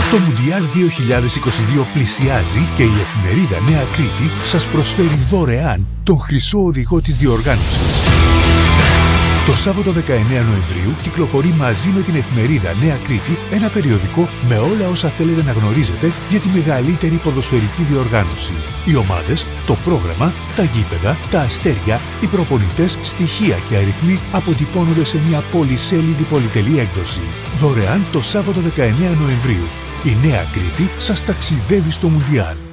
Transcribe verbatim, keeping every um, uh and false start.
Το Μουντιάλ δύο χιλιάδες είκοσι δύο πλησιάζει και η εφημερίδα Νέα Κρήτη σας προσφέρει δωρεάν τον χρυσό οδηγό της διοργάνωσης. Το Σάββατο δεκαεννέα Νοεμβρίου κυκλοφορεί μαζί με την εφημερίδα Νέα Κρήτη ένα περιοδικό με όλα όσα θέλετε να γνωρίζετε για τη μεγαλύτερη ποδοσφαιρική διοργάνωση. Οι ομάδες, το πρόγραμμα, τα γήπεδα, τα αστέρια, οι προπονητές, στοιχεία και αριθμοί αποτυπώνονται σε μια πολυσέλιδη πολυτελή έκδοση. Δωρεάν το Σάββατο δεκαεννέα Νοεμβρίου. Η Νέα Κρήτη σας ταξιδεύει στο Μουντιάλ.